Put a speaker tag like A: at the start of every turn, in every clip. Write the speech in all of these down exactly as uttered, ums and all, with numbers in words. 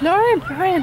A: Brian, Brian.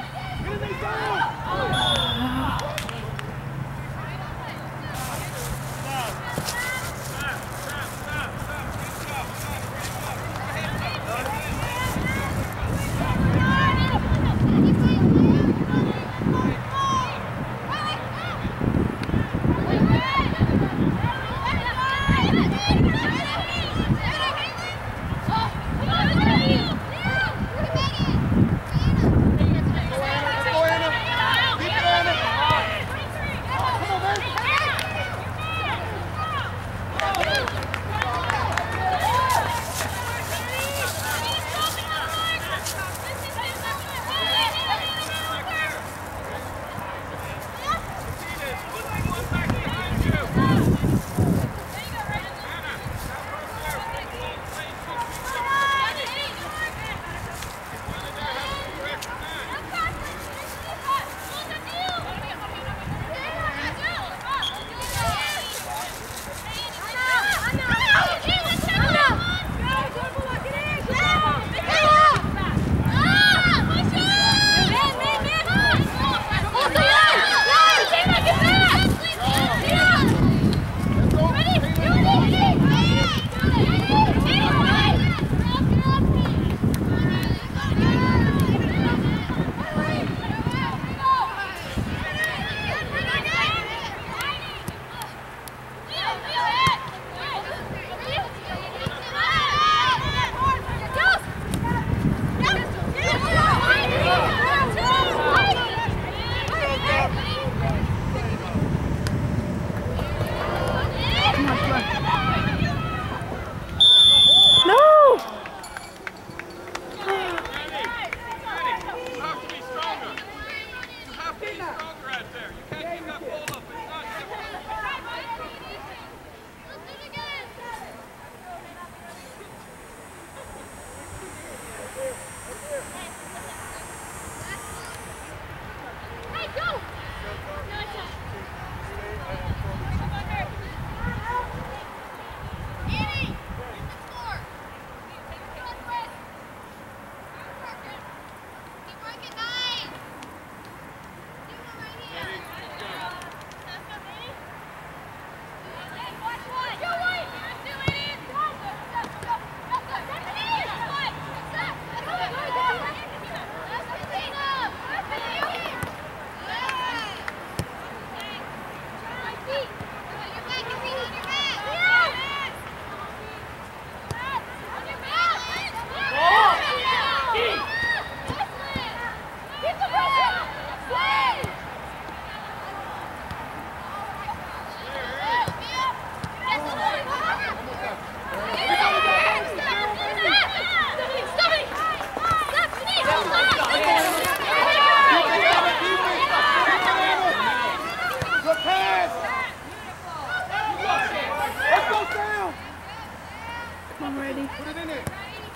A: I'm ready. Put it in it.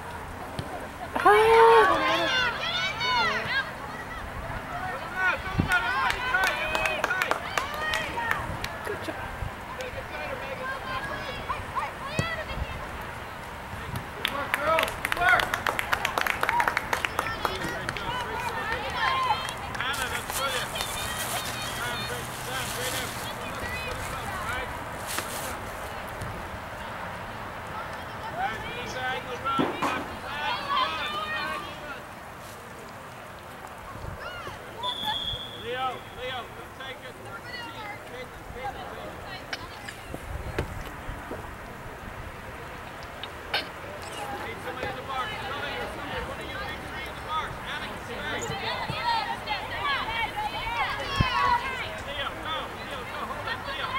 A: Ah. Good job. Good work, girls. Good work. Hannah, that's brilliant. Down, down, straight up. Leo, Leo, take it. Need somebody in the box. One of you need to be in the box. Alex, stay. Leo, go. Leo, go. Hold it, Leo.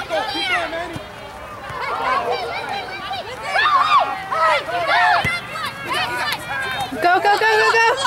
B: Go, go, go, go, go!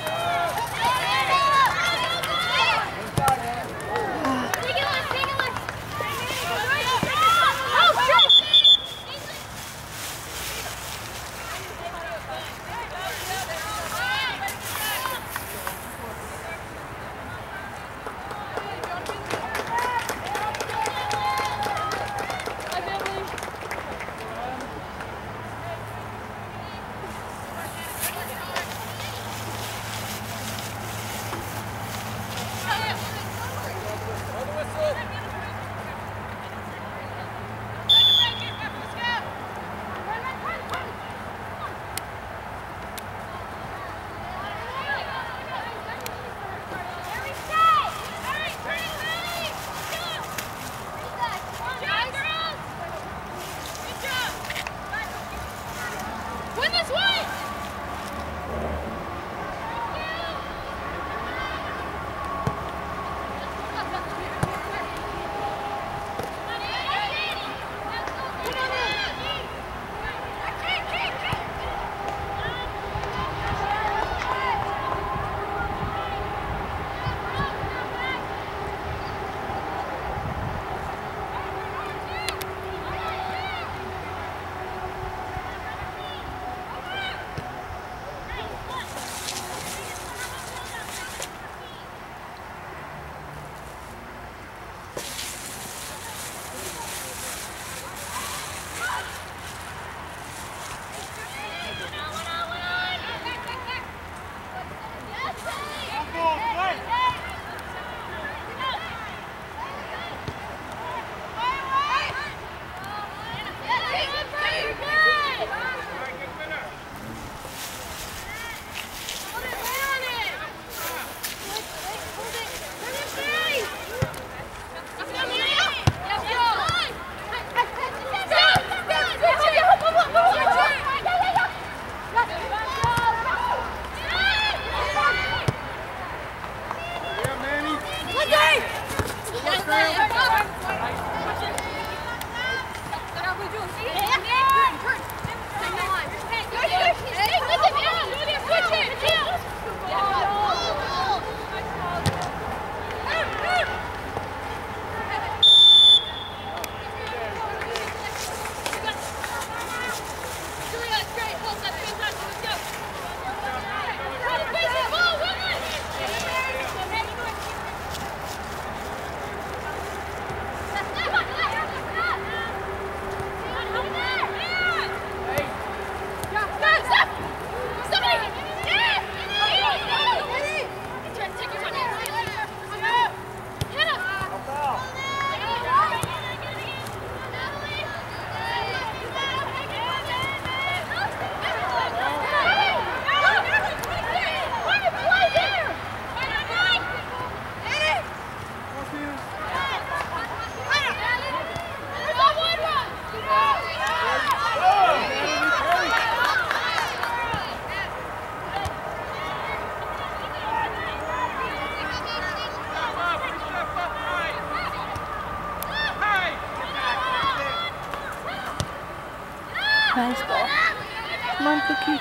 B: Nice ball. Come on, Cookie.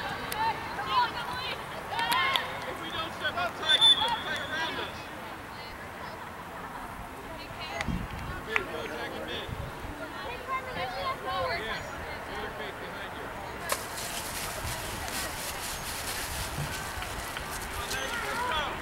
A: If we don't step outside, we just play around us. Mid, go attack in mid. Yes, the other face behind you. Come on, there you go.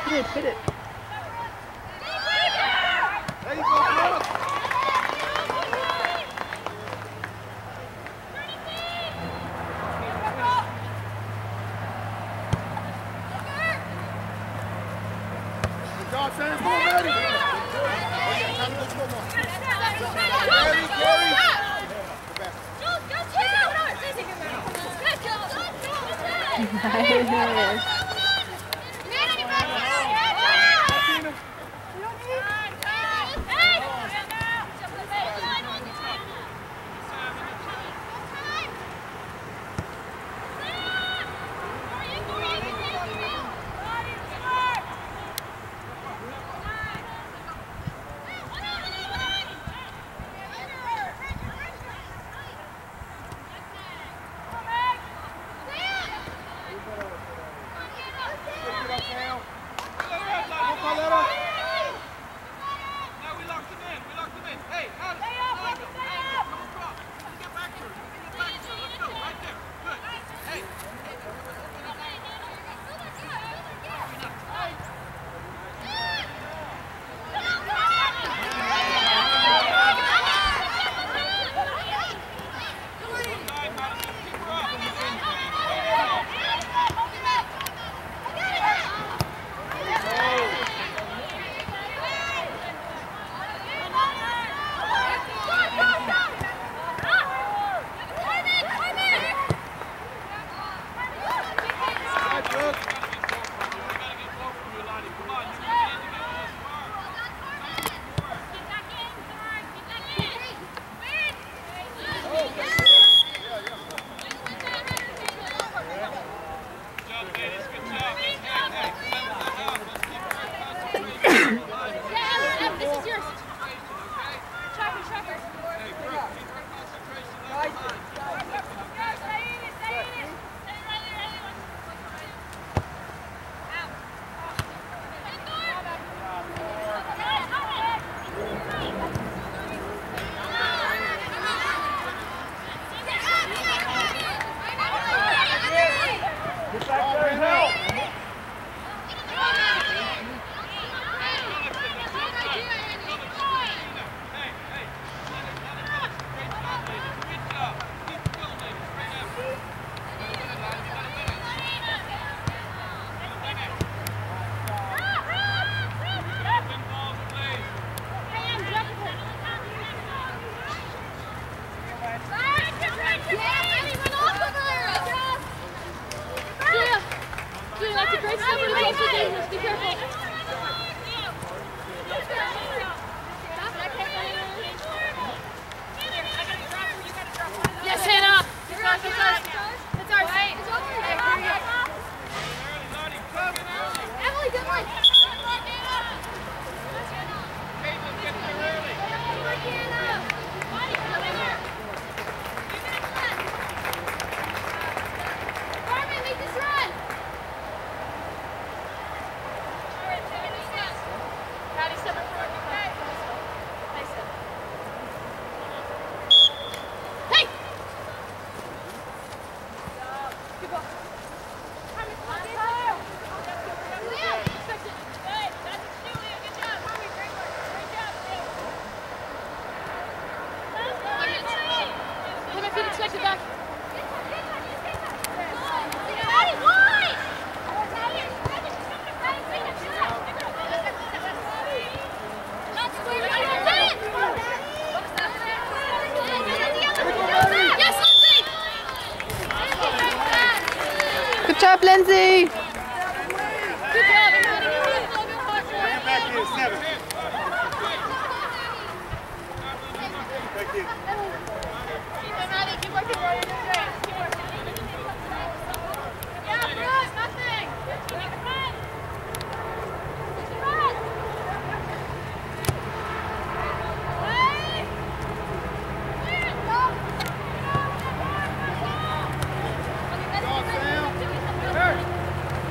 B: Hit it, hit it.
C: There you go, Brooke. Good job, Sam. Come on, ready. Time to go slow mo. Gary, Gary.
B: Nice.
D: Yes, Hannah! It's ours, it's ours. It's ours. It's ours. Okay, here we go. Emily, good one.
A: Caitlin, get there early.
D: Carmen, make this run. Patty, step up forward. Nice step. Hey! Good ball. Carmen, come on, get it. Julia, expect it. Hey, that's Julia. Good job. Carmen, great work. Great job, Julia. Put my feet expect it back. Patty, wide! That's where you're going to Yes, Lindsay!
B: Good job, Lindsay.
D: Good job, everybody.
C: Bring it back here, seven. Thank you.
D: Keep them at it. Keep working, Rory. You're doing great. Keep working. Yeah, Bruce, nothing. Keep it run. Keep it run. Hey! Clear it, go.
C: Go, Sam. Hey.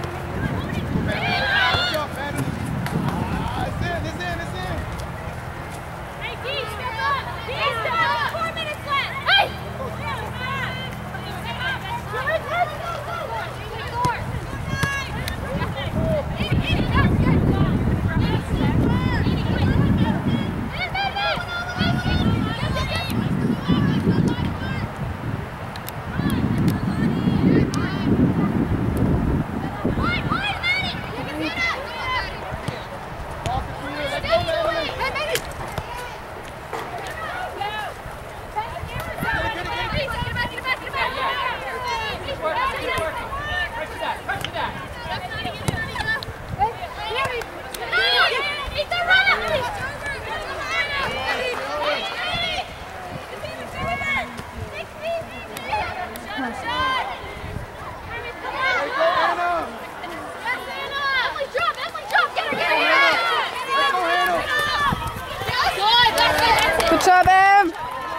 B: Good job, Em.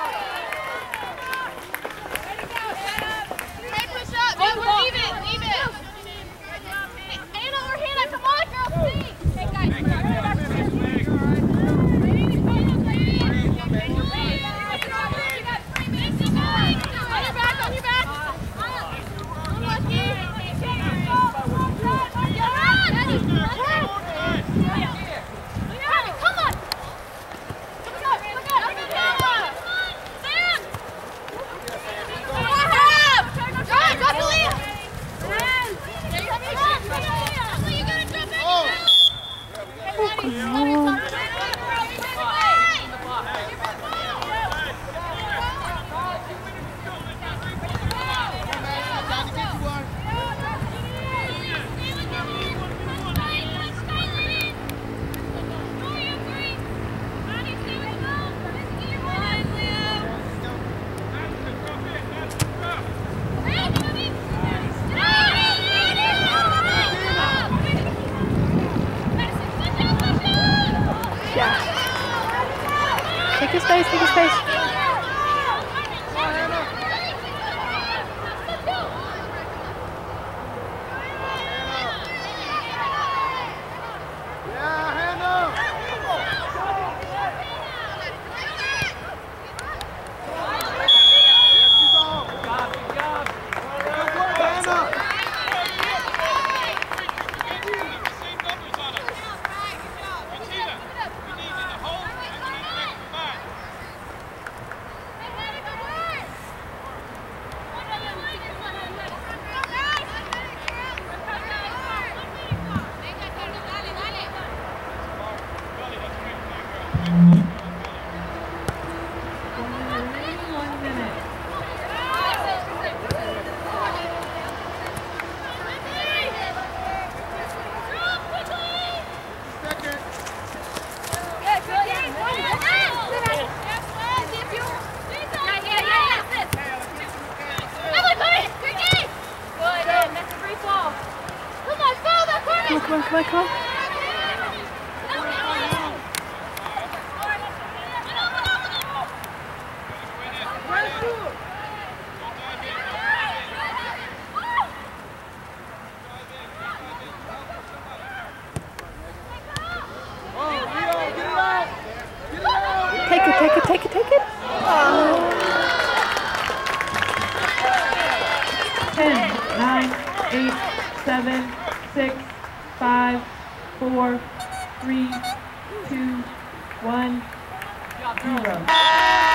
D: Hey, push up. Oh, we're leave it. Leave it. Anna or Hannah, come on, girls. Please. Hey, guys. On your back, on your back. Unlucky. Come on. Look up, look up. Sam. Go, go, Julia. You gotta jump in.
B: Oh, come on. Take your space, take your space. Come on, come on, come on. Take it, take it, take it, take it. Oh.
E: ten, nine, eight, seven, six, five, four, three, two, one, zero.